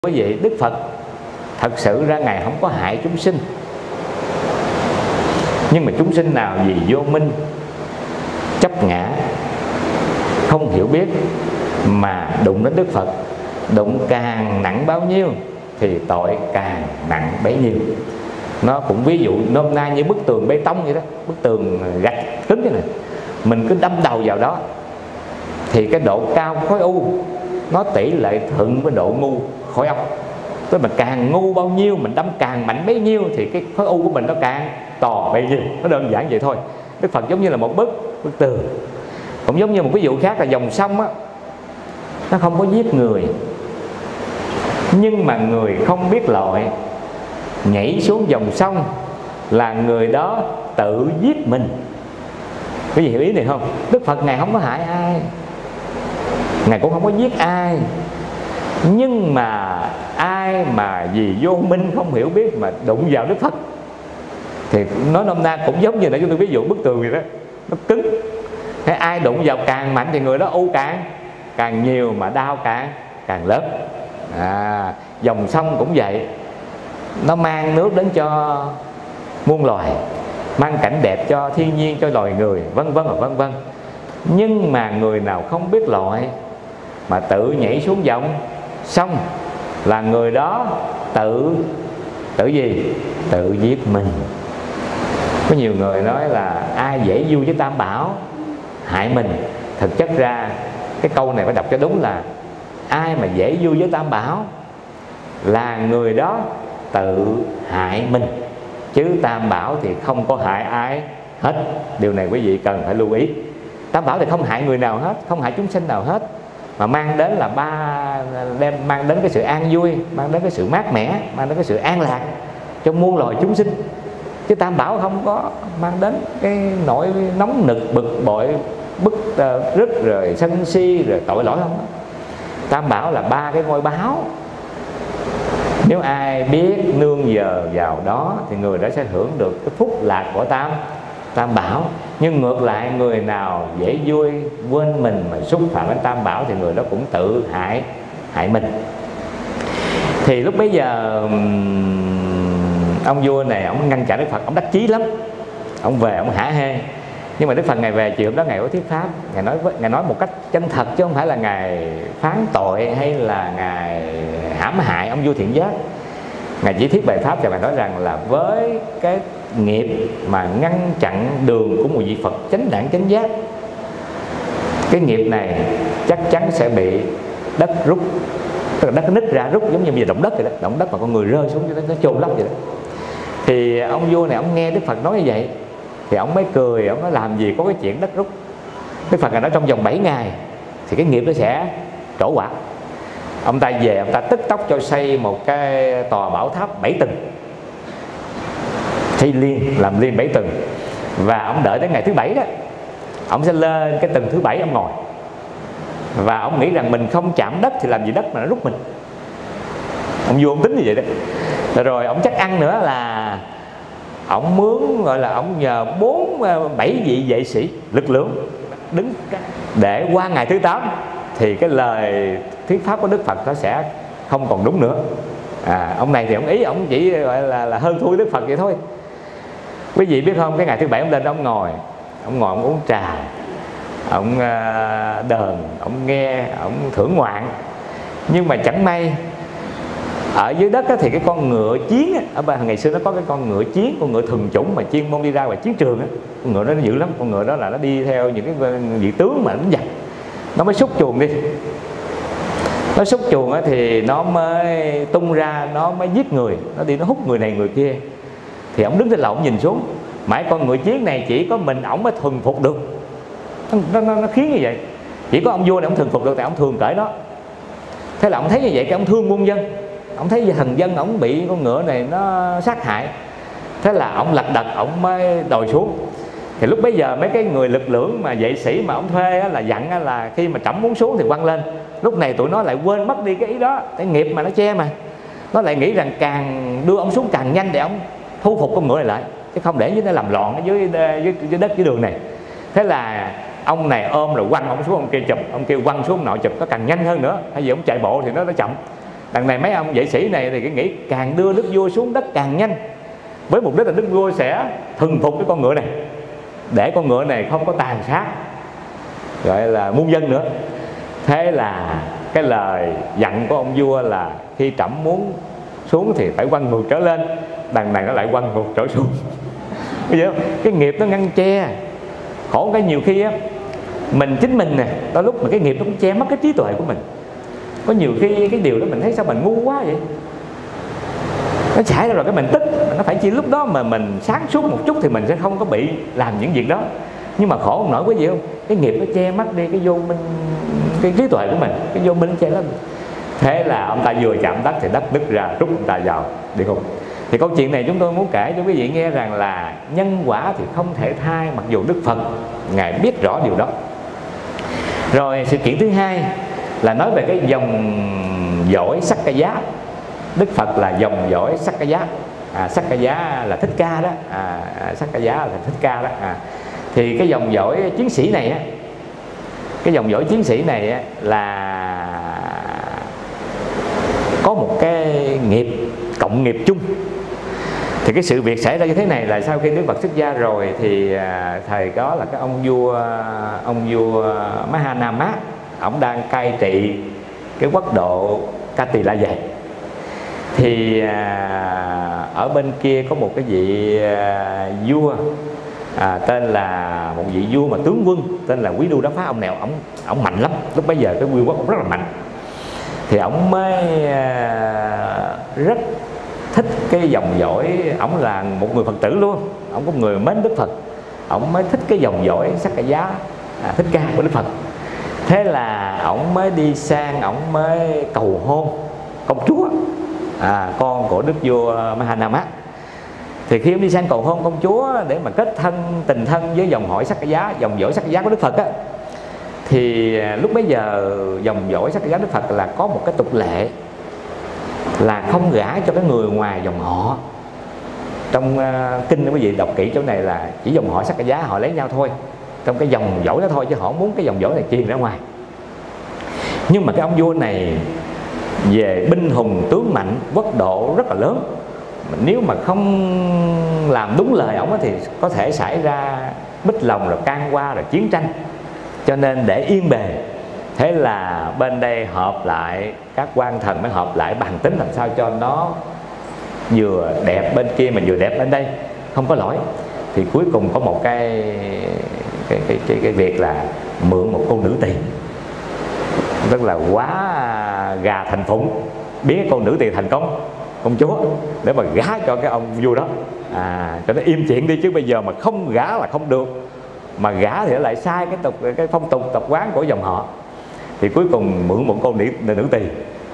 Quý vị, Đức Phật thật sự ra Ngài không có hại chúng sinh. Nhưng mà chúng sinh nào vì vô minh, chấp ngã, không hiểu biết mà đụng đến Đức Phật, đụng càng nặng bao nhiêu thì tội càng nặng bấy nhiêu. Nó cũng ví dụ nôm na như bức tường bê tông vậy đó, bức tường gạch cứng như này, mình cứ đâm đầu vào đó thì cái độ cao khối u nó tỷ lệ thuận với độ ngu khối óc. Tức là càng ngu bao nhiêu mình đâm càng mạnh bấy nhiêu thì cái khối u của mình nó càng to bấy nhiêu. Nó đơn giản vậy thôi. Đức Phật giống như là một bức tường. Cũng giống như một ví dụ khác là dòng sông á, nó không có giết người, nhưng mà người không biết lội nhảy xuống dòng sông là người đó tự giết mình. Quý vị hiểu ý này không? Đức Phật Ngài không có hại ai, Ngài cũng không có giết ai, nhưng mà ai mà vì vô minh không hiểu biết mà đụng vào Đức Phật thì nói nôm na cũng giống như nãy chúng tôi ví dụ bức tường vậy đó, nó cứng. Thế ai đụng vào càng mạnh thì người đó u càng nhiều mà đau càng lớn. Dòng sông cũng vậy, nó mang nước đến cho muôn loài, mang cảnh đẹp cho thiên nhiên, cho loài người, vân vân và vân vân. Nhưng mà người nào không biết lội mà tự nhảy xuống dòng sông là người đó tự gì? Tự giết mình. Có nhiều người nói là ai dễ vui với Tam Bảo hại mình. Thực chất ra cái câu này phải đọc cho đúng là ai mà dễ vui với Tam Bảo là người đó tự hại mình, chứ Tam Bảo thì không có hại ai hết. Điều này quý vị cần phải lưu ý. Tam Bảo thì không hại người nào hết, không hại chúng sinh nào hết, mà mang đến là mang đến cái sự an vui, mang đến cái sự mát mẻ, mang đến cái sự an lạc cho muôn loài chúng sinh. Chứ Tam Bảo không có mang đến cái nỗi nóng nực, bực bội, bức rứt rồi sân si rồi tội lỗi không. Tam Bảo là ba cái ngôi báo. Nếu ai biết nương nhờ vào đó thì người đó sẽ hưởng được cái phúc lạc của Tam Bảo. Nhưng ngược lại, người nào dễ vui quên mình mà xúc phạm đến Tam Bảo thì người đó cũng tự hại mình. Thì lúc bấy giờ ông vua này ông ngăn chặn Đức Phật, ông đắc chí lắm, ông về ông hả hê. Nhưng mà Đức Phật Ngài về chiều hôm đó Ngài có thuyết pháp, Ngài nói một cách chân thật, chứ không phải là Ngài phán tội hay là Ngài hãm hại ông vua Thiện Giác. Ngài chỉ thuyết bài pháp và Ngài nói rằng là với cái nghiệp mà ngăn chặn đường của một vị Phật chánh đẳng chánh giác, cái nghiệp này chắc chắn sẽ bị đất rút, tức là đất nứt ra rút, giống như động đất vậy đó, động đất mà con người rơi xuống nó chôn lấp vậy đó. Thì ông vua này ông nghe Đức Phật nói như vậy thì ông mới cười, ông nói làm gì có cái chuyện đất rút. Đức Phật nói trong vòng 7 ngày thì cái nghiệp nó sẽ trổ quả. Ông ta về, ông ta tức tốc cho xây một cái tòa bảo tháp 7 tầng, xây làm liên 7 tầng. Và ông đợi đến ngày thứ 7 đó, ông sẽ lên cái tầng thứ 7 ông ngồi. Và ông nghĩ rằng mình không chạm đất thì làm gì đất mà nó rút mình. Ông vua ông tính như vậy đó. Rồi ông chắc ăn nữa là ông mướn, gọi là ông nhờ 7 vị vệ sĩ lực lượng đứng để qua ngày thứ 8 thì cái lời thuyết pháp của Đức Phật nó sẽ không còn đúng nữa. Ông này thì ông ý ông chỉ gọi là hơn thua Đức Phật vậy thôi. Quý vị biết không, cái ngày thứ 7 ông lên ông ngồi ông uống trà, ông đờn, ông nghe, ông thưởng ngoạn. Nhưng mà chẳng may ở dưới đất thì cái con ngựa chiến ở ngày xưa nó có cái con ngựa chiến, con ngựa thuần chủng mà chuyên môn đi ra ngoài chiến trường á. Con ngựa đó nó dữ lắm, con ngựa đó là nó đi theo những cái vị tướng mà đánh giặc, nó mới xúc chuồng đi. Nó xúc chuồng thì nó mới tung ra, nó mới giết người, nó đi nó hút người này người kia. Thì ông đứng trên lầu ông nhìn xuống, mãi con ngựa chiến này chỉ có mình ổng mới thuần phục được. Nó khiến như vậy. Chỉ có ông vua này ông thuần phục được tại ông thường cởi đó. Thế là ông thấy như vậy cái ông thương muôn dân, ông thấy thần dân ông bị con ngựa này nó sát hại. Thế là ông lật đật ông mới đòi xuống. Thì lúc bấy giờ mấy cái người lực lượng mà vệ sĩ mà ông thuê là dặn là khi mà trẫm muốn xuống thì quăng lên. Lúc này tụi nó lại quên mất đi cái ý đó, cái nghiệp mà nó che mà. Nó lại nghĩ rằng càng đưa ông xuống càng nhanh để ông thu phục con ngựa này lại, chứ không để nó làm loạn dưới đất dưới đường này. Thế là ông này ôm rồi quăng ông xuống, ông kia chụp, ông kia quăng xuống ông nọ chụp, nó càng nhanh hơn nữa. Hay vì ông chạy bộ thì nó chậm. Đằng này mấy ông vệ sĩ này thì cái nghĩ càng đưa đức vua xuống đất càng nhanh, với mục đích là đức vua sẽ thuần phục cái con ngựa này, để con ngựa này không có tàn sát gọi là muôn dân nữa. Thế là cái lời dặn của ông vua là khi trẫm muốn xuống thì phải quăng ngược trở lên, đằng này nó lại quăng ngược trở xuống. Bây giờ cái nghiệp nó ngăn che. Khổ cái nhiều khi á, mình chính mình nè, đôi lúc mà cái nghiệp nó cũng che mất cái trí tuệ của mình. Có nhiều khi cái điều đó mình thấy sao mình ngu quá vậy, nó xảy ra rồi cái mình tức. Nó phải chỉ lúc đó mà mình sáng suốt một chút thì mình sẽ không có bị làm những việc đó. Nhưng mà khổ không nổi quý vị không, cái nghiệp nó che mất đi cái vô minh, cái trí tuệ của mình, cái vô minh nó che lắm. Thế là ông ta vừa chạm đất thì đất nứt ra, rút ông ta vào địa ngục. Thì câu chuyện này chúng tôi muốn kể cho quý vị nghe rằng là nhân quả thì không thể thay, mặc dù Đức Phật Ngài biết rõ điều đó. Rồi sự kiện thứ hai là nói về cái dòng dõi Sakkaya. Đức Phật là dòng dõi Sakkaya. Sakkaya là Thích Ca đó, Sakkaya là Thích Ca đó. Thì cái dòng dõi chiến sĩ này á, cái dòng dõi chiến sĩ này á, là có một cái nghiệp, cộng nghiệp chung. Thì cái sự việc xảy ra như thế này là sau khi Đức Phật xuất gia rồi thì thời đó là cái ông vua Mahanama, ông đang cai trị cái quốc độ Katila về. Thì ở bên kia có một cái vị vua tên là một vị vua mà tướng quân tên là Quý Đu Đá Phá. Ông này ông mạnh lắm, lúc bấy giờ cái vương quốc ông rất là mạnh. Thì ông mới rất thích cái dòng dõi, ông là một người Phật tử luôn, ông có một người mến Đức Phật, ông mới thích cái dòng dõi Sakkaya, Thích Ca của Đức Phật. Thế là ông mới đi sang, ông mới cầu hôn công chúa, con của đức vua Mahanama. Thì khi ông đi sang cầu hôn công chúa để mà kết tình thân với dòng hỏi Sakkaya, dòng dõi Sakkaya của Đức Phật á, thì lúc bấy giờ dòng dõi Sakkaya Đức Phật là có một cái tục lệ là không gả cho cái người ngoài dòng họ. Trong kinh quý vị đọc kỹ chỗ này là chỉ dòng họ Sakkaya họ lấy nhau thôi, trong cái dòng dõi đó thôi, chứ họ muốn cái dòng dõi này truyền ra ngoài. Nhưng mà cái ông vua này về binh hùng tướng mạnh, quốc độ rất là lớn, nếu mà không làm đúng lời ổng thì có thể xảy ra bích lòng rồi can qua rồi chiến tranh. Cho nên để yên bề, thế là bên đây họp lại, các quan thần mới họp lại bàn tính làm sao cho nó vừa đẹp bên kia mà vừa đẹp bên đây, không có lỗi. Thì cuối cùng có một cái việc là mượn một cô nữ tỳ, tức là quá gà thành phụng, biến cái cô nữ tỳ thành công chúa để mà gả cho cái ông vua đó, cho nó im chuyện đi. Chứ bây giờ mà không gả là không được, mà gả thì nó lại sai cái phong tục tập quán của dòng họ. Thì cuối cùng mượn một cô nữ tỳ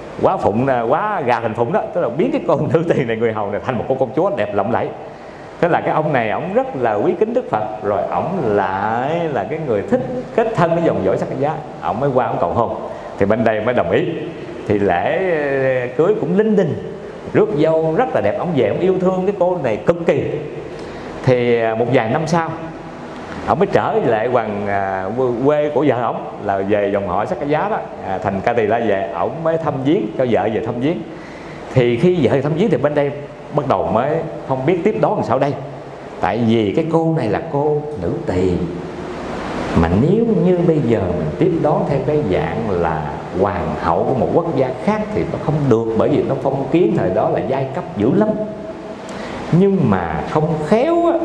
quá gà thành phụng đó, tức là biến cái cô nữ tỳ này, người hầu này, thành một cô công chúa đẹp lộng lẫy. Thế là cái ông này ông rất là quý kính Đức Phật, rồi ông lại là cái người thích kết thân với dòng dõi Sakkaya, ông mới qua ông cầu hôn. Thì bên đây mới đồng ý. Thì lễ cưới cũng linh đình, rước dâu rất là đẹp. Ông về ông yêu thương cái cô này cực kỳ. Thì một vài năm sau ông mới trở lại quê của vợ ổng là về dòng họ Sakkaya đó, thành Katila về. Ổng mới thăm viếng, cho vợ về thăm viếng. Thì khi vợ thăm viếng thì bên đây bắt đầu mới không biết tiếp đón làm sao đây. Tại vì cái cô này là cô nữ tỳ, mà nếu như bây giờ mình tiếp đón theo cái dạng là hoàng hậu của một quốc gia khác thì nó không được, bởi vì nó phong kiến thời đó là giai cấp dữ lắm. Nhưng mà không khéo á,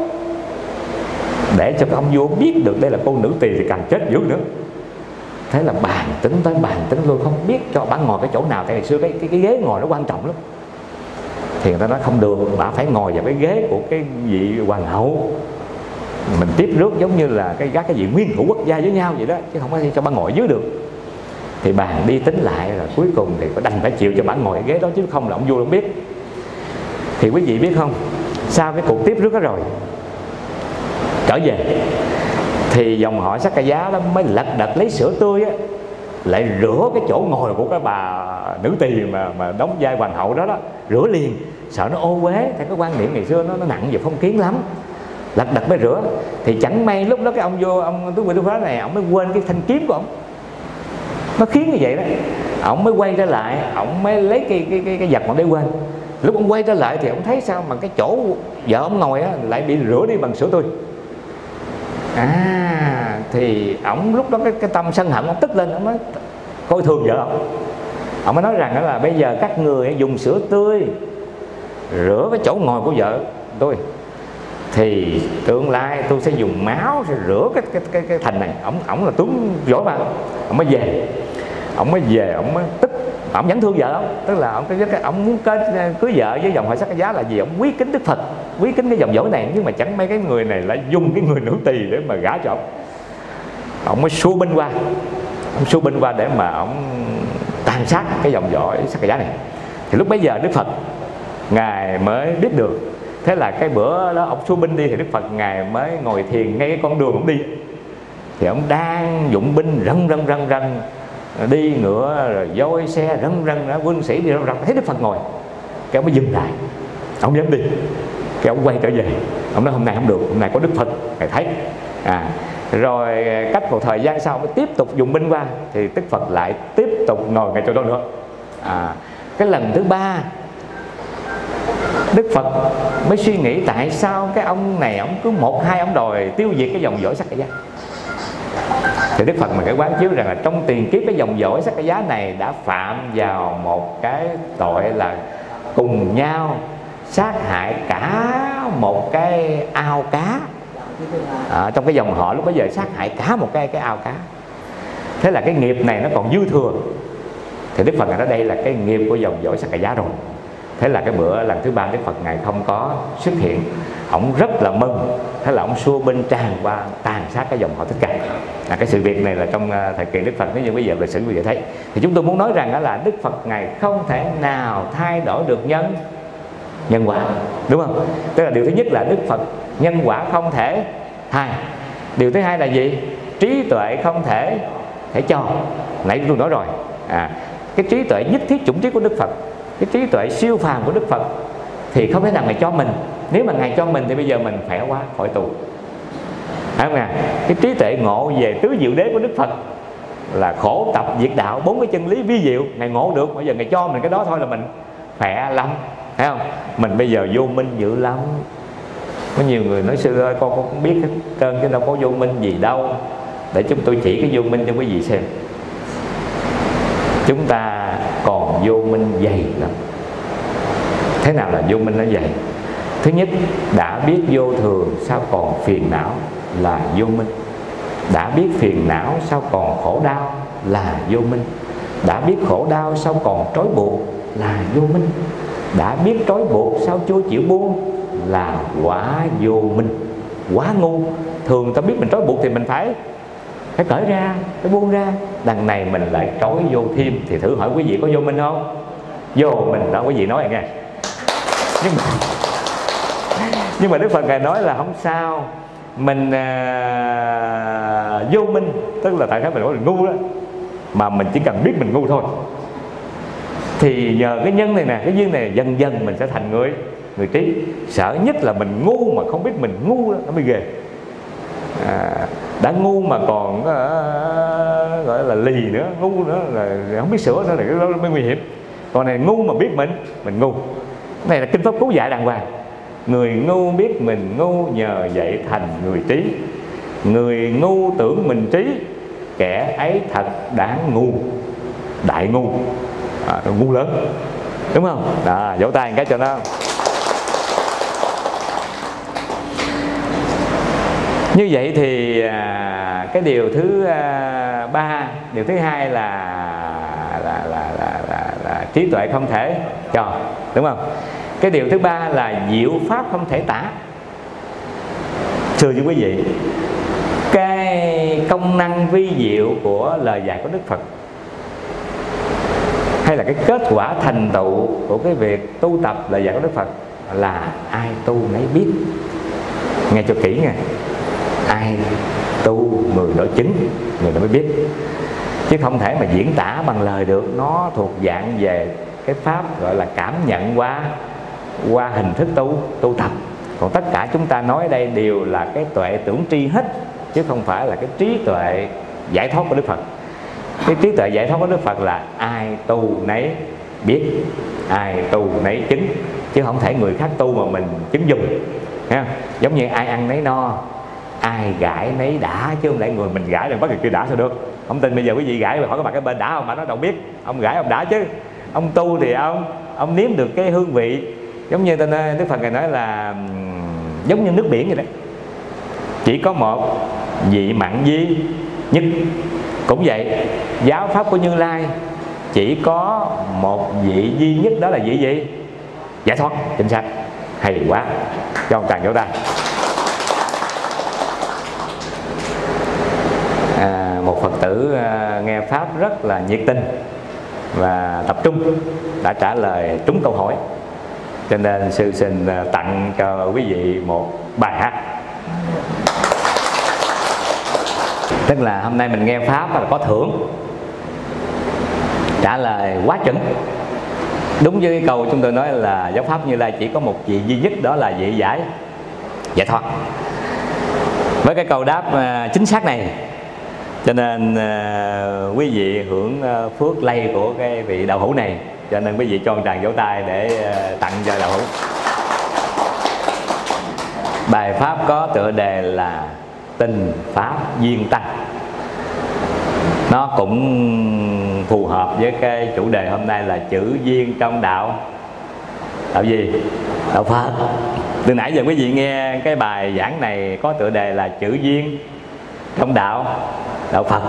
để cho cái ông vua biết được đây là cô nữ tỳ thì càng chết dữ nữa. Thế là bàn tính luôn, không biết cho bà ngồi cái chỗ nào. Tại ngày xưa cái ghế ngồi nó quan trọng lắm. Thì người ta nói không được, bà phải ngồi vào cái ghế của cái vị hoàng hậu, mình tiếp rước giống như là các cái vị nguyên thủ quốc gia với nhau vậy đó, chứ không có cho bà ngồi dưới được. Thì bàn đi tính lại rồi cuối cùng thì có đành phải chịu cho bà ngồi cái ghế đó, chứ không là ông vua không biết. Thì quý vị biết không, sau cái cuộc tiếp rước đó rồi trở về thì dòng họ Sakkaya đó mới lật đật lấy sữa tươi á, lại rửa cái chỗ ngồi của cái bà nữ tỳ mà đóng vai hoàng hậu đó, rửa liền, sợ nó ô uế. Theo cái quan niệm ngày xưa nó nặng về phong kiến lắm, lật đật mới rửa. Thì chẳng may lúc đó cái ông tướng Quý Đu Phá này, ông mới quên cái thanh kiếm của ông, nó khiến như vậy đó. ổng mới quay trở lại, ổng mới lấy cái vật mà để quên. Lúc ông quay trở lại thì ông thấy sao mà cái chỗ vợ ông ngồi á lại bị rửa đi bằng sữa tươi. Thì ổng lúc đó cái tâm sân hận ông tức lên, ông mới coi thường vợ ông mới nói rằng đó là bây giờ các người dùng sữa tươi rửa cái chỗ ngồi của vợ tôi, thì tương lai tôi sẽ dùng máu sẽ rửa cái thành này. Ổng là tướng giỏi mà. Ổng mới về, ổng mới tức, ổng vẫn thương vợ ông, tức là ổng muốn cưới vợ với dòng họ Sắc Giá là gì? Ổng quý kính Đức Phật, quý kính cái dòng dõi này, nhưng mà chẳng mấy cái người này lại dùng cái người nữ tỳ để mà gả cho ổng mới xua binh qua để mà ổng tàn sát cái dòng dõi Sắc Giá này. Thì lúc bấy giờ Đức Phật ngài mới biết được. Thế là cái bữa đó ông xua binh đi thì Đức Phật ngài mới ngồi thiền ngay cái con đường ông đi, thì ông đang dụng binh rần đi ngựa rồi voi xe rần quân sĩ đi rần, thấy Đức Phật ngồi, cái ông mới dừng lại, ông dám đi, cái ông quay trở về, ông nói hôm nay không được, hôm nay có Đức Phật ngài thấy. Rồi cách một thời gian sau mới tiếp tục dùng binh qua, thì Đức Phật lại tiếp tục ngồi ngay chỗ đó nữa. Cái lần thứ ba Đức Phật mới suy nghĩ tại sao cái ông này ông cứ một hai ông đòi tiêu diệt cái dòng dõi Sắc Giá. Thì Đức Phật mà cái quán chiếu rằng là trong tiền kiếp cái dòng dõi Sắc Giá này đã phạm vào một cái tội là cùng nhau sát hại cả một cái ao cá. Trong cái dòng họ lúc bấy giờ sát hại cả một cái ao cá. Thế là cái nghiệp này nó còn dư thừa. Thì Đức Phật nói đây là cái nghiệp của dòng dõi Sắc Giá rồi. Thế là cái bữa lần thứ ba Đức Phật ngài không có xuất hiện, ổng rất là mừng. Thế là ổng xua binh tràn qua tàn sát cái dòng họ Thích Ca. Cái sự việc này là trong thời kỳ Đức Phật, nếu như bây giờ lịch sử bây giờ thấy. Thì chúng tôi muốn nói rằng đó là Đức Phật ngài không thể nào thay đổi được nhân quả, đúng không? Tức là điều thứ nhất là Đức Phật nhân quả không thể thay. Điều thứ hai là gì? Trí tuệ không thể cho. Nãy tôi nói rồi, cái trí tuệ nhất thiết chủng trí của Đức Phật, cái trí tuệ siêu phàm của Đức Phật thì không thể nào ngài cho mình. Nếu mà ngài cho mình thì bây giờ mình khỏe quá khỏi tù, phải không? Cái trí tuệ ngộ về tứ diệu đế của Đức Phật là khổ tập diệt đạo, 4 cái chân lý vi diệu ngài ngộ được. Bây giờ ngài cho mình cái đó thôi là mình khỏe lắm, thấy không? Mình bây giờ vô minh dữ lắm. Có nhiều người nói sư ơi con cũng biết hết trơn chứ đâu có vô minh gì đâu. Để chúng tôi chỉ cái vô minh cho quý vị xem. Chúng ta còn vô minh dày lắm. Thế nào là vô minh nó dày? Thứ nhất, đã biết vô thường sao còn phiền não là vô minh. Đã biết phiền não sao còn khổ đau là vô minh. Đã biết khổ đau sao còn trói buộc là vô minh. Đã biết trói buộc sao chưa chịu buông là quá vô minh, quá ngu. Thường ta biết mình trói buộc thì mình phải cởi ra, phải buông ra. Đằng này mình lại trói vô thêm. Thì thử hỏi quý vị có vô minh không? Vô mình đó, quý vị nói nghe. Nhưng mà Đức Phật ngài nói là không sao. Mình vô minh, tức là tại sao mình nói là ngu đó, mà mình chỉ cần biết mình ngu thôi. Thì nhờ cái nhân này nè, cái duyên này dần dần mình sẽ thành người trí. Sợ nhất là mình ngu mà không biết mình ngu đó, nó mới ghê. Đã ngu mà còn gọi là lì nữa, ngu nữa là không biết sửa nữa, là cái đó mới nguy hiểm. Còn này ngu mà biết mình ngu. Cái này là kinh pháp Cú dạy đàng hoàng. Người ngu biết mình ngu, nhờ vậy thành người trí. Người ngu tưởng mình trí, kẻ ấy thật đáng ngu, đại ngu, ngu lớn, đúng không? Đó, vỗ tay một cái cho nó. Như vậy thì cái điều thứ ba, điều thứ hai là trí tuệ không thể cho, đúng không? Cái điều thứ ba là diệu pháp không thể tả. Thưa quý vị, cái công năng vi diệu của lời dạy của Đức Phật, hay là cái kết quả thành tựu của cái việc tu tập lời dạy của Đức Phật là ai tu nấy biết. Nghe cho kỹ nha. Ai tu người đó chứng, người đó mới biết. Chứ không thể mà diễn tả bằng lời được. Nó thuộc dạng về cái pháp gọi là cảm nhận qua hình thức tu tập. Còn tất cả chúng ta nói đây đều là cái tuệ tưởng tri hết, chứ không phải là cái trí tuệ giải thoát của Đức Phật. Cái trí tuệ giải thoát của Đức Phật là ai tu nấy biết, ai tu nấy chứng, chứ không thể người khác tu mà mình chứng dùng. Giống như ai ăn nấy no, ai gãi nấy đã, chứ không lẽ người mình gãi rồi bắt người kia đã sao được. Không tin bây giờ quý vị gãi rồi hỏi các bạn cái bên đã không, mà nó đâu biết. Ông gãi ông đã chứ. Ông tu thì ông nếm được cái hương vị. Giống như Đức Phật Ngài nói là giống như nước biển vậy đấy, chỉ có một vị mặn duy nhất. Cũng vậy, giáo pháp của Như Lai chỉ có một vị duy nhất, đó là vị gì? Giải thoát, chính xác. Hay quá, cho ông tràng vỗ tay. Một Phật tử nghe pháp rất là nhiệt tình và tập trung, đã trả lời trúng câu hỏi, cho nên sư xin tặng cho quý vị một bài hát. Tức là hôm nay mình nghe pháp là có thưởng, trả lời quá chuẩn. Đúng với cái câu chúng tôi nói là giáo pháp Như Lai chỉ có một vị duy nhất, đó là vị giải thoát. Với cái câu đáp chính xác này, cho nên quý vị hưởng phước lây của cái vị đạo hữu này, cho nên quý vị cho một tràng vỗ tay để tặng cho đạo hữu. Bài pháp có tựa đề là Tình Pháp Duyên Tăng. Nó cũng phù hợp với cái chủ đề hôm nay là chữ duyên trong đạo gì? Đạo Phật. Từ nãy giờ quý vị nghe cái bài giảng này có tựa đề là chữ duyên trong đạo Phật.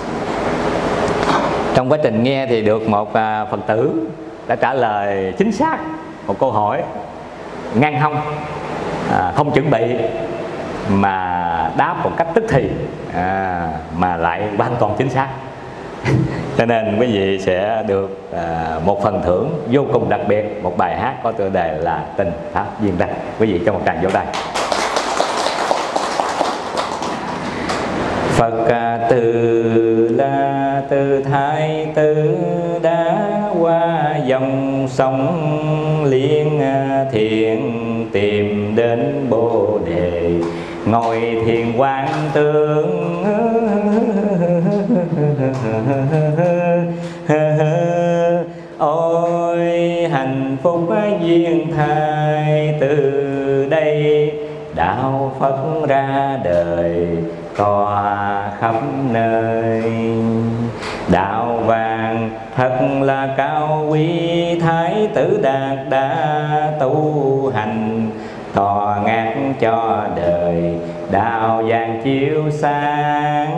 Trong quá trình nghe thì được một Phật tử đã trả lời chính xác một câu hỏi ngang hông, không chuẩn bị mà đáp một cách tức thì, mà lại hoàn toàn chính xác. Cho nên quý vị sẽ được một phần thưởng vô cùng đặc biệt, một bài hát có tựa đề là Tình Pháp Duyên Tăng. Quý vị cho một tràng vỗ tay. Phật từ La từ Thái tử đã qua dòng sông Liên Thiện, tìm đến Bồ Đề ngồi thiền quán tướng. Ôi hạnh phúc duyên thai, từ đây đạo Phật ra đời tỏa khắp nơi. Đạo vàng thật là cao quý, Thái tử Đạt đã tu hành tòa ngát cho đời, đạo vàng chiếu sáng.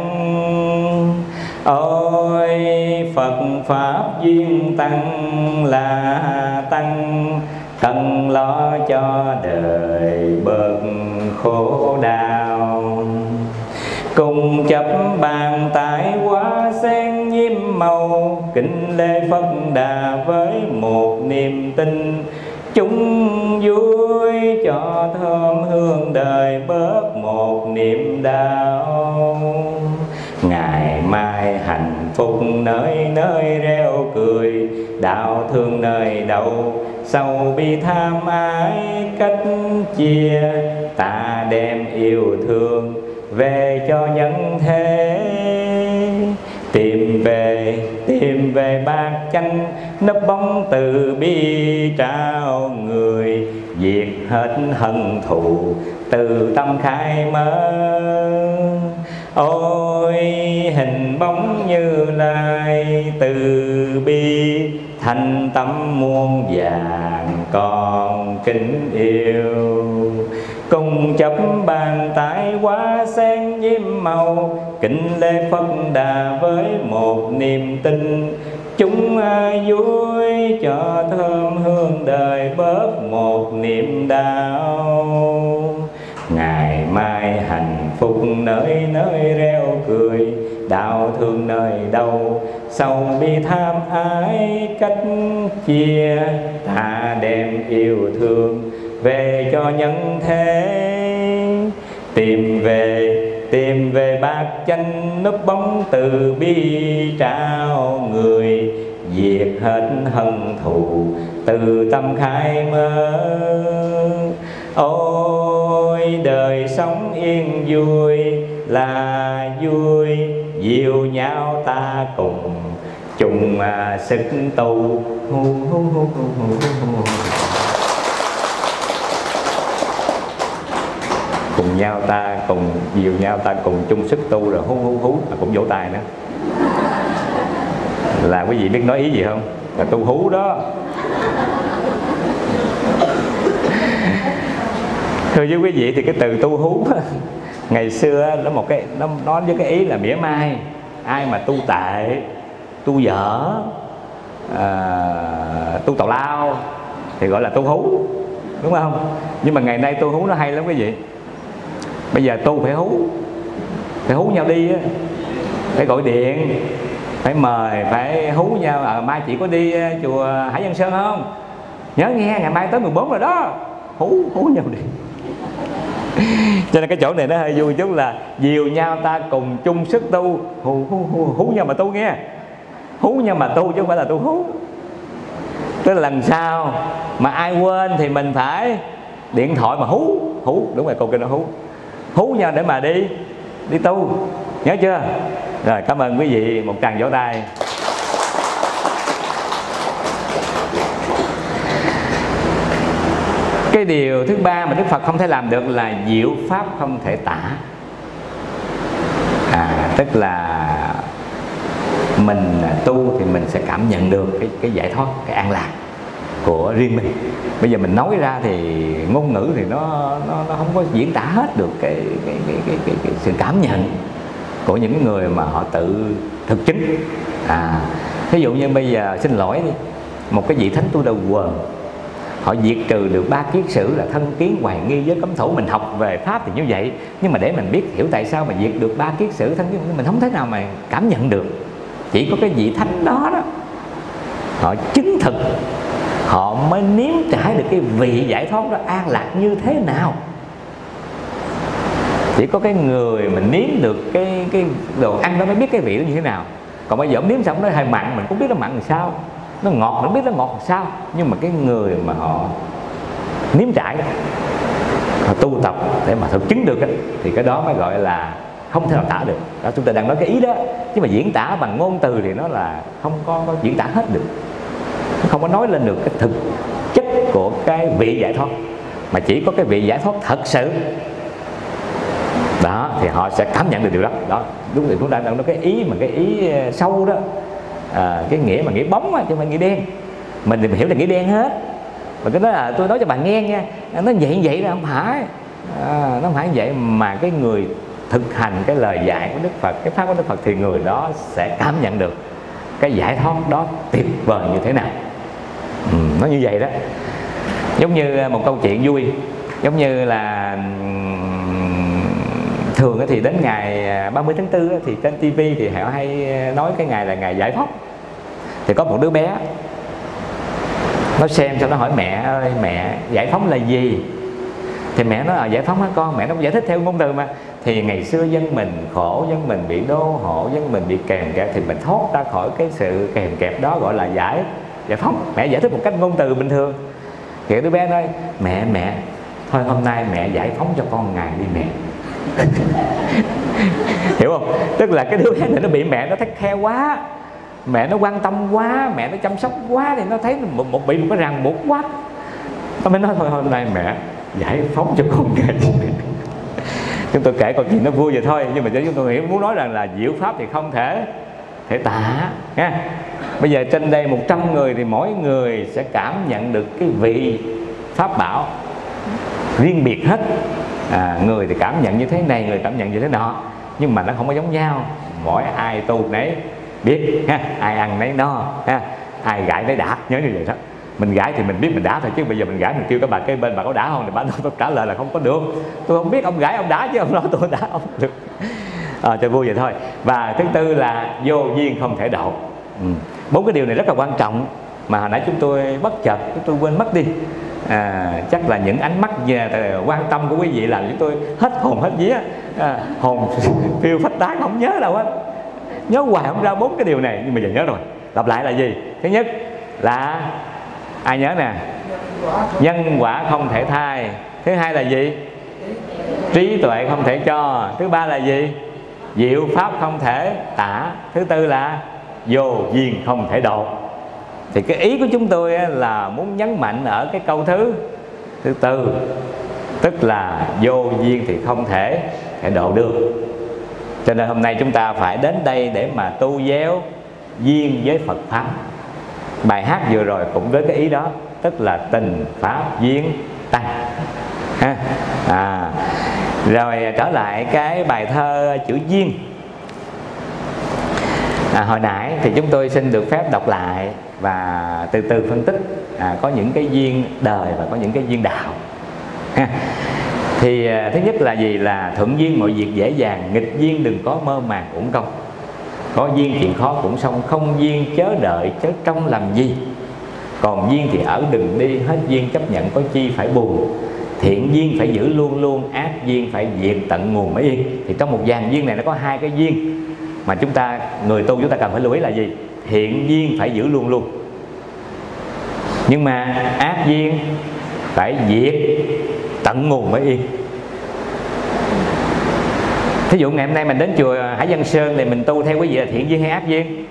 Ôi Phật Pháp Duyên Tăng là tăng, cần lo cho đời bớt khổ đau. Cùng chấp bàn tay hoa sen nhiễm màu, kính lễ Phật Đà với một niềm tin. Chúng vui cho thơm hương đời, bớt một niềm đau. Ngày mai hạnh phúc nơi nơi reo cười, đạo thương nơi đâu sầu bi tham ái cách chia. Ta đem yêu thương về cho nhân thế, tìm về bát chánh nấp bóng từ bi trao người. Diệt hết hận thù từ tâm khai mở. Ôi hình bóng Như Lai từ bi, thành tâm muôn vàng con kính yêu. Cùng chấp bàn tay hoa sen nhiễm màu, kính lễ Phật Đà với một niềm tin. Chúng vui cho thơm hương đời, bớt một niềm đau. Ngày mai hạnh phúc nơi nơi reo cười, đạo thương nơi đâu sầu bi tham ái cách chia. Ta đem yêu thương về cho nhân thế, tìm về bát chánh núp bóng từ bi trao người. Diệt hết hận thù từ tâm khai mở. Ôi đời sống yên vui là vui, dìu nhau ta cùng chung sức tu. Cùng nhau ta cùng dìu nhau ta cùng chung sức tu, rồi hú hú hú cũng vỗ tay nữa. Là quý vị biết nói ý gì không? Là tu hú đó. Thưa với quý vị thì cái từ tu hú ngày xưa nó một cái nó nói với cái ý là mỉa mai ai mà tu tệ, tu dở, tu tào lao thì gọi là tu hú, đúng không? Nhưng mà ngày nay tu hú nó hay lắm quý vị. Bây giờ tu phải hú nhau đi á, phải gọi điện, phải mời, phải hú nhau. Mai chị có đi chùa Hải Vân Sơn không? Nhớ nghe, ngày mai tới 14 rồi đó. Hú nhau đi. Cho nên cái chỗ này nó hơi vui chút là dìu nhau ta cùng chung sức tu. Hú nhau mà tu nghe. Hú nhau mà tu chứ không phải là tu hú. Tức là lần sau mà ai quên thì mình phải điện thoại mà hú. Đúng rồi, cô kêu nó hú nhau để mà đi tu. Nhớ chưa? Rồi, cảm ơn quý vị, một tràng vỗ tay. Cái điều thứ ba mà Đức Phật không thể làm được là diệu pháp không thể tả. Tức là mình tu thì mình sẽ cảm nhận được cái giải thoát, cái an lạc của riêng mình. Bây giờ mình nói ra thì ngôn ngữ thì nó không có diễn tả hết được cái sự cảm nhận của những người mà họ tự thực chứng. Ví dụ như bây giờ xin lỗi đi, một cái vị thánh tu đầu quần họ diệt trừ được 3 kiết sử là thân kiến, hoài nghi, giới cấm thủ. Mình học về pháp thì như vậy, nhưng mà để mình biết hiểu tại sao mà diệt được 3 kiết sử thân kiến, mình không thể nào mà cảm nhận được. Chỉ có cái vị thánh đó họ chứng thực, họ mới nếm trải được cái vị giải thoát đó an lạc như thế nào. Chỉ có cái người mình nếm được cái đồ ăn đó mới biết cái vị đó như thế nào. Còn bây giờ nếm xong nó hơi mặn, mình cũng biết nó mặn làm sao, nó ngọt mình biết nó ngọt làm sao. Nhưng mà cái người mà họ nếm trải, họ tu tập để mà thực chứng được đó, thì cái đó mới gọi là không thể nào tả được. Đó, chúng ta đang nói cái ý đó, chứ mà diễn tả bằng ngôn từ thì nó là không có diễn tả hết được, nó không có nói lên được cái thực chất của cái vị giải thoát. Mà chỉ có cái vị giải thoát thật sự đó thì họ sẽ cảm nhận được điều đó. Đó, đúng rồi, chúng ta đang nói cái ý mà cái ý sâu đó, cái nghĩa mà nghĩa bóng chứ không phải nghĩa đen. Mình thì mình hiểu là nghĩa đen hết. Mà cái đó là tôi nói cho bạn nghe nha, nó vậy là không phải, nó không phải vậy. Mà cái người thực hành cái lời dạy của Đức Phật, cái pháp của Đức Phật, thì người đó sẽ cảm nhận được cái giải thoát đó tuyệt vời như thế nào. Nó như vậy đó. Giống như một câu chuyện vui, giống như là thường thì đến ngày 30 tháng 4 thì trên TV thì họ hay nói cái ngày là ngày giải thoát. Thì có một đứa bé nó xem xong nó hỏi mẹ ơi, mẹ giải phóng là gì? Thì mẹ nói là giải phóng hả con? Mẹ nó giải thích theo ngôn từ mà. Thì ngày xưa dân mình khổ, dân mình bị đô hộ, dân mình bị kèm kẹp, thì mình thoát ra khỏi cái sự kèm kẹp đó, gọi là giải phóng. Mẹ giải thích một cách ngôn từ bình thường. Thì đứa bé nói mẹ thôi hôm nay mẹ giải phóng cho con ngày đi mẹ. Hiểu không? Tức là cái đứa bé này nó bị mẹ nó thắt khe quá, mẹ nó quan tâm quá, mẹ nó chăm sóc quá, thì nó thấy bị một cái ràng buộc quá. Nó mới nói thôi hôm nay mẹ giải phóng cho con ngày đi mẹ. Chúng tôi kể câu chuyện nó vui vậy thôi, nhưng mà chúng tôi muốn nói rằng là diệu pháp thì không thể tả nha. Bây giờ trên đây 100 người thì mỗi người sẽ cảm nhận được cái vị pháp bảo riêng biệt hết. Người thì cảm nhận như thế này, người cảm nhận như thế nọ, nhưng mà nó không có giống nhau. Mỗi ai tu nấy biết ha, ai ăn nấy no ha, ai gãi nấy đã, nhớ như vậy đó. Mình gãi thì mình biết mình đã thôi, chứ bây giờ mình gãi mình kêu các bà kế bên bà có đã không thì bà tôi trả lời là không có được. Tôi không biết ông gãi ông đã chứ ông nói tôi đã không được. Cho vui vậy thôi. Và thứ tư là vô duyên không thể độ. 4 cái điều này rất là quan trọng mà hồi nãy chúng tôi bất chợt chúng tôi quên mất đi. Chắc là những ánh mắt về quan tâm của quý vị làm chúng tôi hết hồn hết vía, hồn phiêu phách tán không nhớ đâu hết, nhớ hoài không ra 4 cái điều này. Nhưng mà giờ nhớ rồi. Lặp lại là gì? Thứ nhất là ai nhớ nè? Nhân quả không thể thay. Thứ hai là gì? Trí tuệ không thể cho. Thứ ba là gì? diệu pháp không thể tả, thứ tư là vô duyên không thể độ. Thì cái ý của chúng tôi là muốn nhấn mạnh ở cái câu thứ tư, tức là vô duyên thì không thể độ được. Cho nên hôm nay chúng ta phải đến đây để mà tu giáo duyên với Phật Pháp. Bài hát vừa rồi cũng với cái ý đó, tức là tình Pháp duyên tăng ha. Rồi trở lại cái bài thơ chữ duyên. Hồi nãy thì chúng tôi xin được phép đọc lại và từ từ phân tích. Có những cái duyên đời và có những cái duyên đạo ha. Thì thứ nhất là gì? Là thuận duyên mọi việc dễ dàng, nghịch duyên đừng có mơ màng uổng công. Có duyên chuyện khó cũng xong, không duyên chớ đợi chớ trông làm gì. Còn duyên thì ở đừng đi, hết duyên chấp nhận có chi phải buồn. Thiện duyên phải giữ luôn luôn, ác duyên phải diệt tận nguồn mới yên. Thì trong một dàn duyên này nó có hai cái duyên mà chúng ta, người tu chúng ta cần phải lưu ý là gì? Thiện duyên phải giữ luôn luôn, nhưng mà ác duyên phải diệt tận nguồn mới yên. Thí dụ ngày hôm nay mình đến chùa Hải Vân Sơn thì mình tu theo quý vị là thiện duyên hay ác duyên?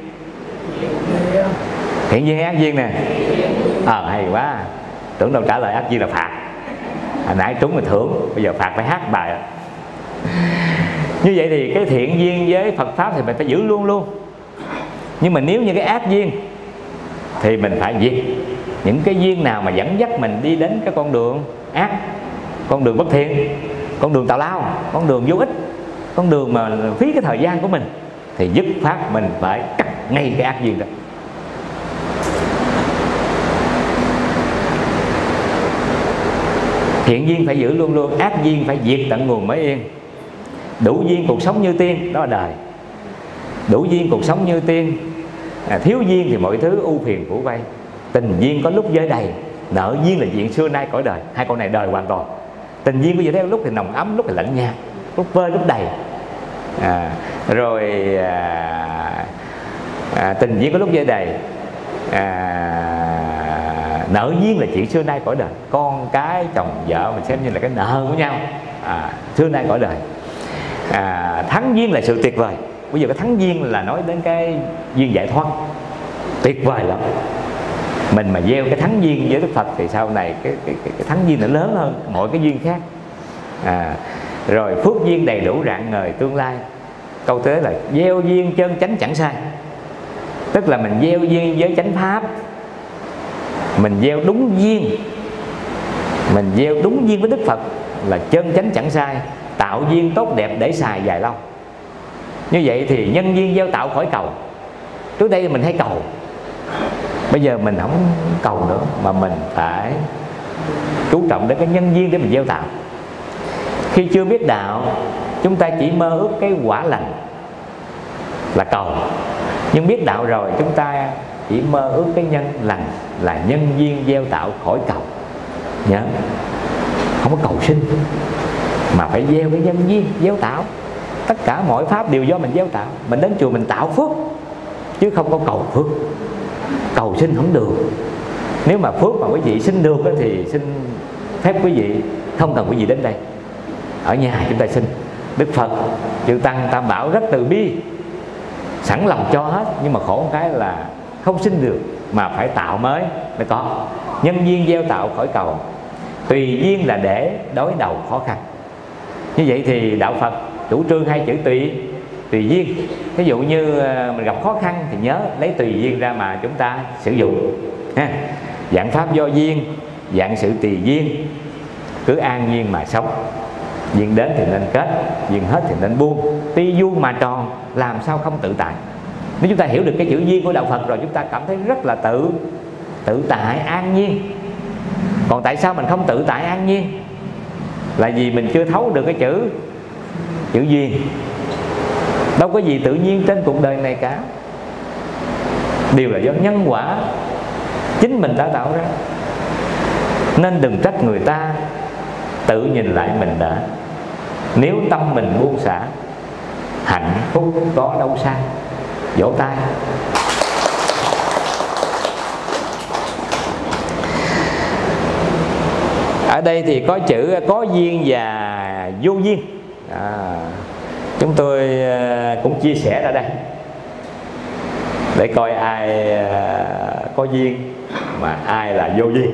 Thiện duyên hay ác duyên nè? Hay quá. Tưởng đâu trả lời ác duyên là phạt. Hồi nãy trúng rồi thưởng, bây giờ phạt phải hát bài. Như vậy thì cái thiện duyên với Phật Pháp thì mình phải giữ luôn luôn. Nhưng mà nếu như cái ác duyên thì mình phải diệt. Những cái duyên nào mà dẫn dắt mình đi đến cái con đường ác, con đường bất thiện, con đường tào lao, con đường vô ích, con đường mà phí cái thời gian của mình, thì dứt phát mình phải cắt ngay cái ác duyên đó. Thiện duyên phải giữ luôn luôn, ác duyên phải diệt tận nguồn mới yên. Đủ duyên cuộc sống như tiên, đó là đời. Đủ duyên cuộc sống như tiên, thiếu duyên thì mọi thứ ưu phiền phủ vây. Tình duyên có lúc giới đầy, nợ duyên là chuyện xưa nay cõi đời. Hai câu này đời hoàn toàn. Tình duyên của vậy theo lúc thì nồng ấm, lúc thì lạnh nhạt, lúc vơi lúc đầy. Tình duyên có lúc giới đầy, nợ duyên là chuyện xưa nay cõi đời. Con cái chồng vợ mình xem như là cái nợ của nhau, xưa nay cõi đời. Thắng duyên là sự tuyệt vời. Bây giờ cái thắng duyên là nói đến cái duyên giải thoát, tuyệt vời lắm. Mình mà gieo cái thắng duyên với Đức Phật thì sau này cái thắng duyên nó lớn hơn mọi cái duyên khác. Rồi phước duyên đầy đủ rạng ngời tương lai. Câu tế là gieo duyên chân chánh chẳng sai. Tức là mình gieo duyên với chánh pháp, mình gieo đúng duyên, mình gieo đúng duyên với Đức Phật là chân chánh chẳng sai, tạo duyên tốt đẹp để xài dài lâu. Như vậy thì nhân duyên gieo tạo khỏi cầu. Trước đây mình hay cầu, bây giờ mình không cầu nữa, mà mình phải chú trọng đến cái nhân duyên để mình gieo tạo. Khi chưa biết đạo, chúng ta chỉ mơ ước cái quả lành là cầu. Nhưng biết đạo rồi, chúng ta chỉ mơ ước cái nhân lành là nhân duyên gieo tạo khỏi cầu. Nhớ, không có cầu sinh, mà phải gieo cái nhân duyên gieo tạo. Tất cả mọi pháp đều do mình gieo tạo. Mình đến chùa mình tạo phước, chứ không có cầu phước. Cầu sinh không được. Nếu mà phước mà quý vị xin được thì xin phép quý vị không cần quý vị đến đây, ở nhà chúng ta xin. Đức Phật, chư Tăng, Tam Bảo rất từ bi, sẵn lòng cho hết. Nhưng mà khổ một cái là không xin được, mà phải tạo mới có. Nhân duyên gieo tạo khỏi cầu, tùy duyên là để đối đầu khó khăn. Như vậy thì đạo Phật chủ trương hai chữ tùy duyên. Ví dụ như mình gặp khó khăn thì nhớ lấy tùy duyên ra mà chúng ta sử dụng ha. Dạng pháp do duyên, dạng sự tùy duyên, cứ an duyên mà sống. Duyên đến thì nên kết, duyên hết thì nên buông. Tuy vuông mà tròn, làm sao không tự tại. Nếu chúng ta hiểu được cái chữ duyên của đạo Phật rồi, chúng ta cảm thấy rất là tự tại, an nhiên. Còn tại sao mình không tự tại an nhiên? Là vì mình chưa thấu được cái chữ duyên. Đâu có gì tự nhiên trên cuộc đời này cả, đều là do nhân quả chính mình đã tạo ra. Nên đừng trách người ta, tự nhìn lại mình đã. Nếu tâm mình buông xả, hạnh phúc có đâu xa. Vỗ tay. Ở đây thì có chữ có duyên và vô duyên. chúng tôi cũng chia sẻ ra đây để coi ai có duyên mà ai là vô duyên.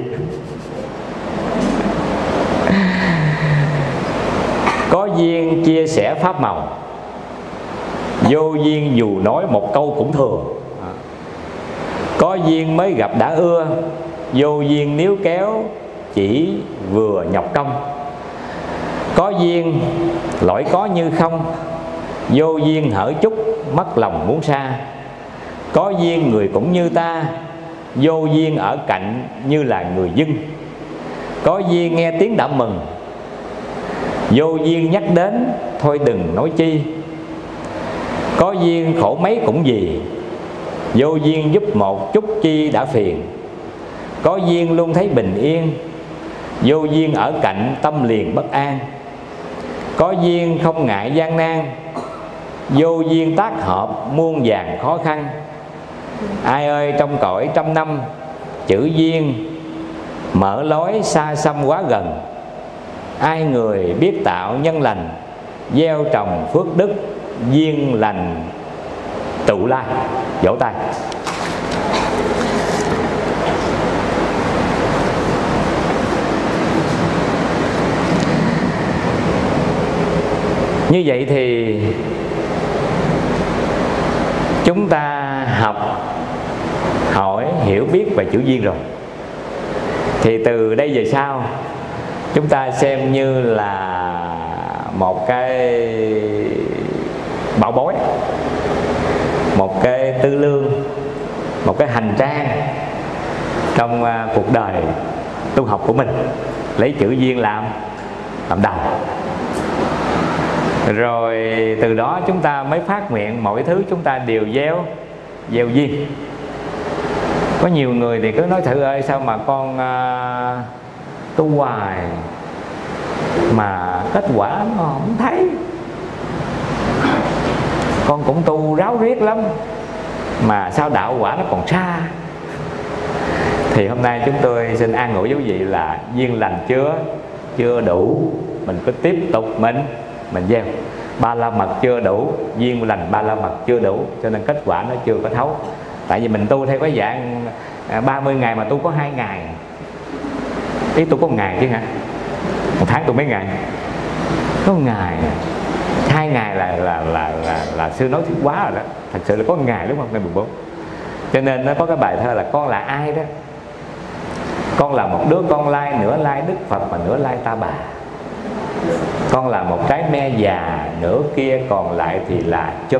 Có duyên chia sẻ pháp màu, vô duyên dù nói một câu cũng thừa. Có duyên mới gặp đã ưa, vô duyên níu kéo chỉ vừa nhọc công. Có duyên lỗi có như không, vô duyên hở chút mất lòng muốn xa. Có duyên người cũng như ta, vô duyên ở cạnh như là người dưng. Có duyên nghe tiếng đã mừng, vô duyên nhắc đến thôi đừng nói chi. Có duyên khổ mấy cũng gì, vô duyên giúp một chút chi đã phiền. Có duyên luôn thấy bình yên, vô duyên ở cạnh tâm liền bất an. Có duyên không ngại gian nan, vô duyên tác hợp muôn vàn khó khăn. Ai ơi trong cõi trăm năm, chữ duyên mở lối xa xăm quá gần. Ai người biết tạo nhân lành, gieo trồng phước đức, duyên lành tụ lai. Vỗ tay. Như vậy thì chúng ta học, hỏi, hiểu biết về chữ duyên rồi. Thì từ đây về sau chúng ta xem như là một cái bảo bối, một cái tư lương, một cái hành trang trong cuộc đời tu học của mình. Lấy chữ duyên làm đầu. Rồi từ đó chúng ta mới phát nguyện mọi thứ chúng ta đều gieo duyên. Có nhiều người thì cứ nói thử ơi sao mà con tu hoài mà kết quả nó không thấy. Con cũng tu ráo riết lắm mà sao đạo quả nó còn xa. Thì hôm nay chúng tôi xin an ủi quý vị là duyên lành chưa đủ, mình cứ tiếp tục mình gieo. Ba la mật chưa đủ, duyên lành ba la mật chưa đủ, cho nên kết quả nó chưa có thấu. Tại vì mình tu theo cái dạng 30 ngày mà tu có 2 ngày. Ý tu có 1 ngày chứ hả? 1 tháng tu mấy ngày? Có 1 ngày. 2 ngày là sư nói thiết quá rồi đó. Thật sự là có 1 ngày đúng không? Ngày 14. Cho nên nó có cái bài thơ là con là ai đó. Con là một đứa con lai, nửa lai Đức Phật mà nửa lai ta bà. Con là một trái me già, nửa kia còn lại thì là chôm.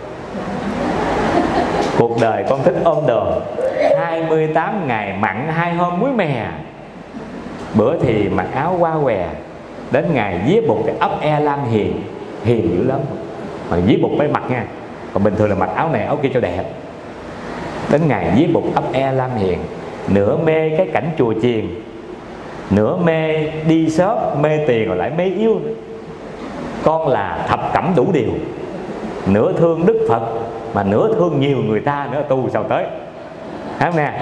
Cuộc đời con thích ôm đờn, 28 ngày mặn 2 hôm muối mè. Bữa thì mặc áo qua què, đến ngày vía bụt thì ấp e lam hiền dữ lắm. Mà vía bụt mới mặc nha, còn bình thường là mặc áo này áo kia cho đẹp. Đến ngày vía bụt ấp e lam hiền, nửa mê cái cảnh chùa chiền, nửa mê đi shop mê tiền rồi lại mê yêu nữa. Con là thập cẩm đủ điều, nửa thương Đức Phật mà nửa thương nhiều người ta nữa, tu sao tới. Thấy không nè?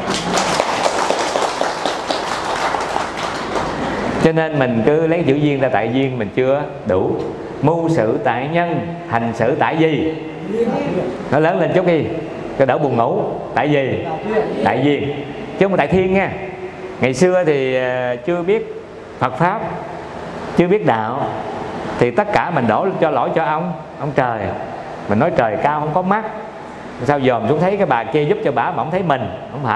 Cho nên mình cứ lấy chữ duyên ra, tại duyên mình chưa đủ. Mưu sự tại nhân, hành sự tại gì? Nó lớn lên chút đi cho đỡ buồn ngủ. Tại gì? Tại duyên, chứ không phải tại thiên nha. Ngày xưa thì chưa biết Phật Pháp, chưa biết đạo, thì tất cả mình đổ cho lỗi cho ông trời. Mình nói trời cao không có mắt, sao dòm xuống thấy cái bà kia giúp cho bà mà không thấy mình. Không phải.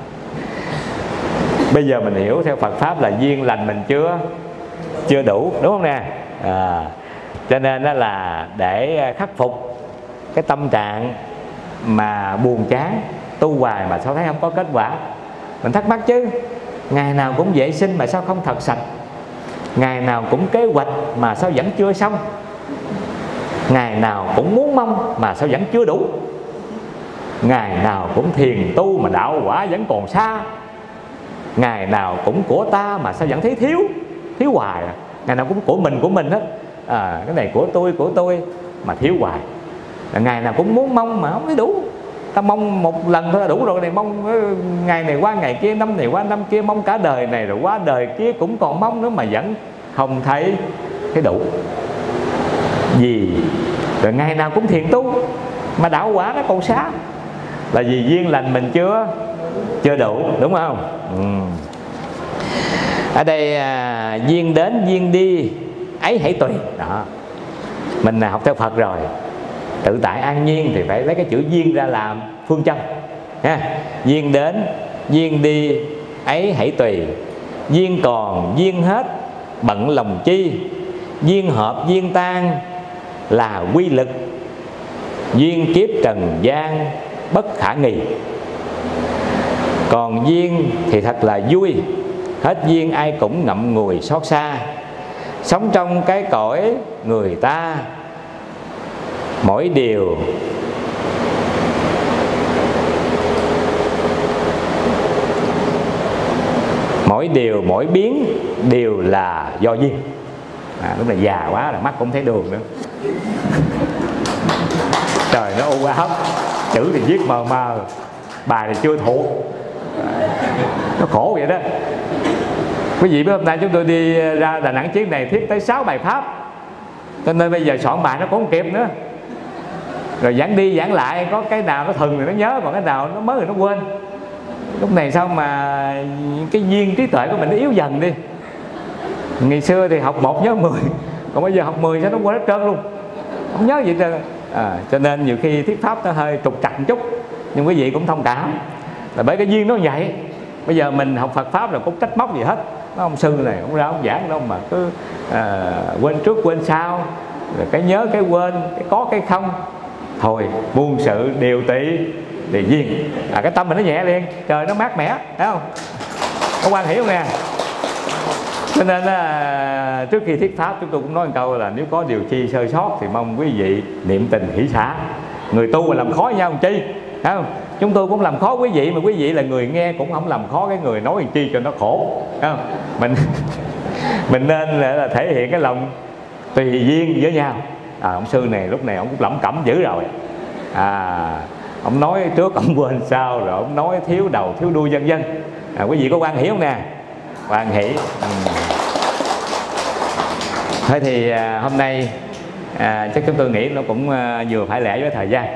Bây giờ mình hiểu theo Phật Pháp là duyên lành mình chưa đủ, đúng không nè? Cho nên đó là để khắc phục cái tâm trạng mà buồn chán, tu hoài mà sao thấy không có kết quả. Mình thắc mắc chứ, ngày nào cũng vệ sinh mà sao không thật sạch, ngày nào cũng kế hoạch mà sao vẫn chưa xong, ngày nào cũng muốn mong mà sao vẫn chưa đủ, ngày nào cũng thiền tu mà đạo quả vẫn còn xa, ngày nào cũng của ta mà sao vẫn thấy thiếu hoài. Ngày nào cũng của mình hết. Cái này của tôi mà thiếu hoài. Ngày nào cũng muốn mong mà không thấy đủ. Ta mong một lần thôi là đủ rồi, này mong ngày này qua ngày kia, năm này qua năm kia, mong cả đời này rồi qua đời kia cũng còn mong nữa mà vẫn không thấy đủ. Vì rồi ngày nào cũng thiền tu mà đạo quả nó còn xa, là vì duyên lành mình chưa đủ, đúng không? Ở đây duyên đến duyên đi ấy hãy tùy. Đó, mình học theo Phật rồi, tự tại an nhiên thì phải lấy cái chữ duyên ra làm phương châm ha. Duyên đến duyên đi ấy hãy tùy, duyên còn duyên hết bận lòng chi, duyên hợp duyên tan là quy lực, duyên kiếp trần gian bất khả nghì. Còn duyên thì thật là vui, hết duyên ai cũng ngậm ngùi xót xa. Sống trong cái cõi người ta, mỗi điều mỗi biến đều là do duyên. Lúc này già quá là mắt cũng thấy đường nữa. Trời, nó u ám, chữ thì viết mờ mờ, bài thì chưa thuộc, nó khổ vậy đó. Quý vị biết hôm nay chúng tôi đi ra Đà Nẵng chuyến này thiết tới 6 bài pháp, cho nên bây giờ soạn bài nó cũng không kịp nữa. Rồi giảng đi giảng lại, có cái nào nó thừng thì nó nhớ, còn cái nào nó mới thì nó quên. Lúc này sao mà cái duyên trí tuệ của mình nó yếu dần đi. Ngày xưa thì học 1 nhớ 10, còn bây giờ học 10 sao nó quên hết trơn luôn, không nhớ gì trơn. Cho nên nhiều khi thuyết pháp nó hơi trục trặc một chút, nhưng quý vị cũng thông cảm là bởi cái duyên nó vậy. Bây giờ mình học Phật pháp là cũng trách móc gì hết, nó ông sư này ông ra ông giảng đâu mà cứ quên trước quên sau, rồi cái nhớ cái quên, cái có cái không. Thôi buông sự điều tị thì duyên, cái tâm mình nó nhẹ liền, trời nó mát mẻ, thấy không? Có quan hiểu không nè? Cho nên trước khi thuyết pháp chúng tôi cũng nói một câu là nếu có điều chi sơ sót thì mong quý vị niệm tình hỷ xả. Người tu mà làm khó nhau làm chi, thấy không? Chúng tôi cũng làm khó quý vị, mà quý vị là người nghe cũng không làm khó cái người nói làm chi cho nó khổ, thấy không? Mình nên là thể hiện cái lòng tùy duyên với nhau. Ông sư này lúc này ông cũng lẩm cẩm dữ rồi, ông nói trước ông quên sau, rồi ông nói thiếu đầu thiếu đuôi vân vân. Quý vị có quan hiểu không nè? Quan hỷ. Thôi thì hôm nay chắc chúng tôi nghĩ nó cũng vừa phải lẽ với thời gian.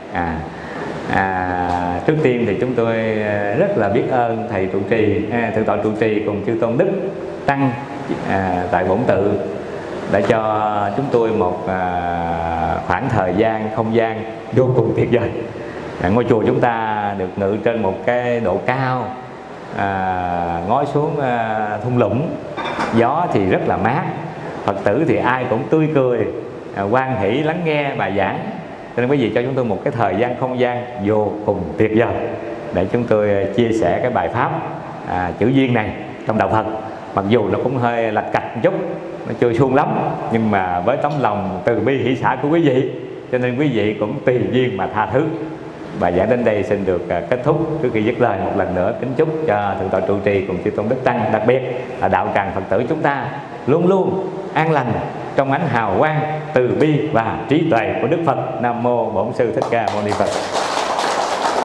Trước tiên thì chúng tôi rất là biết ơn thầy trụ trì, thượng tọa trụ trì cùng chư tôn đức tăng tại Bổn Tự đã cho chúng tôi một khoảng thời gian, không gian vô cùng tuyệt vời. Ngôi chùa chúng ta được ngự trên một cái độ cao, ngói xuống thung lũng, gió thì rất là mát, Phật tử thì ai cũng tươi cười, hoan hỷ lắng nghe bài giảng. Cho nên quý vị cho chúng tôi một cái thời gian, không gian vô cùng tuyệt vời để chúng tôi chia sẻ cái bài pháp chữ duyên này trong đạo Phật. Mặc dù nó cũng hơi lạch cạch một chút, nó chưa suông lắm, nhưng mà với tấm lòng từ bi hỷ xả của quý vị, cho nên quý vị cũng tùy duyên mà tha thứ. Bài giảng đến đây xin được kết thúc. Trước khi dứt lời, một lần nữa kính chúc cho thượng tọa trụ trì cùng chư tôn đức tăng, đặc biệt là đạo tràng Phật tử chúng ta luôn luôn an lành trong ánh hào quang từ bi và trí tuệ của Đức Phật. Nam mô Bổn Sư Thích Ca Mâu Ni Phật.